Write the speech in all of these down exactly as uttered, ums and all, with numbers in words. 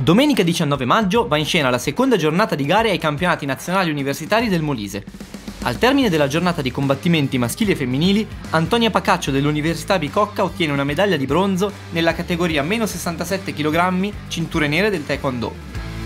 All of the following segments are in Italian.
Domenica diciannove maggio va in scena la seconda giornata di gare ai campionati nazionali universitari del Molise. Al termine della giornata di combattimenti maschili e femminili, Antonia Pacaccio dell'Università Bicocca ottiene una medaglia di bronzo nella categoria meno sessantasette chilogrammi, cinture nere del Taekwondo.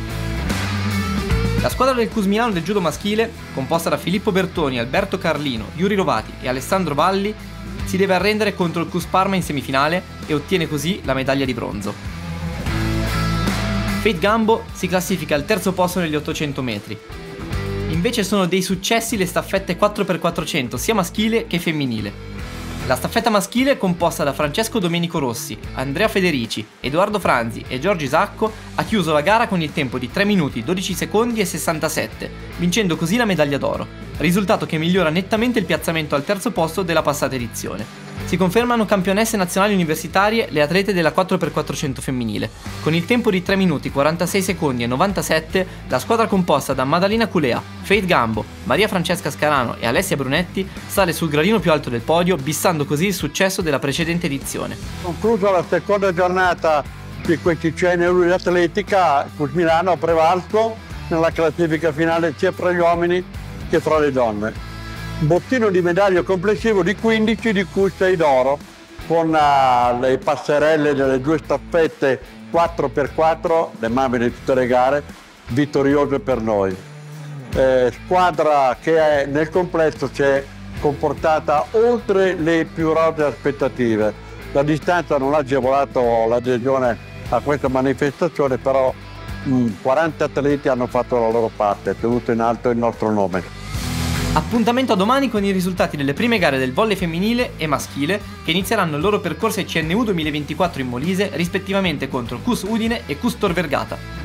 La squadra del C U S Milano del judo maschile, composta da Filippo Bertoni, Alberto Carlino, Yuri Rovati e Alessandro Valli, si deve arrendere contro il C U S Parma in semifinale e ottiene così la medaglia di bronzo. Faith Gambo si classifica al terzo posto negli ottocento metri. Invece sono dei successi le staffette quattro per quattrocento sia maschile che femminile. La staffetta maschile, composta da Francesco Domenico Rossi, Andrea Federici, Edoardo Franzi e Giorgio Isacco, ha chiuso la gara con il tempo di tre minuti, dodici secondi e sessantasette, vincendo così la medaglia d'oro, risultato che migliora nettamente il piazzamento al terzo posto della passata edizione. Si confermano campionesse nazionali universitarie le atlete della quattro per quattrocento femminile. Con il tempo di tre minuti, quarantasei secondi e novantasette, la squadra composta da Maddalena Culea, Faith Gambo, Maria Francesca Scarano e Alessia Brunetti sale sul gradino più alto del podio, bissando così il successo della precedente edizione. Conclusa la seconda giornata di questi C N U di atletica, il C U S Milano ha prevalso nella classifica finale sia tra gli uomini che tra le donne. Bottino di medaglie complessivo di quindici, di cui sei d'oro, con uh, le passerelle delle due staffette quattro per quattro, le mamme di tutte le gare, vittoriose per noi. Eh, squadra che è, nel complesso si è comportata oltre le più rosee aspettative. La distanza non ha agevolato l'adesione a questa manifestazione, però mh, quaranta atleti hanno fatto la loro parte, tenuto in alto il nostro nome. Appuntamento a domani con i risultati delle prime gare del volley femminile e maschile che inizieranno il loro percorso ai C N U duemilaventiquattro in Molise, rispettivamente contro C U S Udine e C U S Tor Vergata.